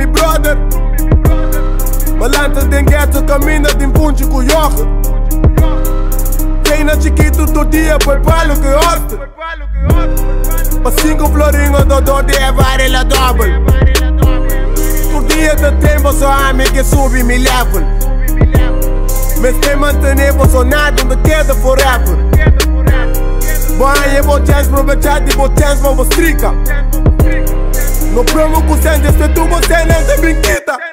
mi brother. Mă lanță din gheață, camină din pungi cu iohă. Treina chiquito todo dia, põe palo que gosta. Mas 5 florinhos do dor de vare la double. Por dia de tempo só ame que sube mi level. Me stai mantenere posizionato onde queda forever. Boy, e vou chance aprovechar de vou chance, vou strica. No promo com sente, se tu você não se brinquita.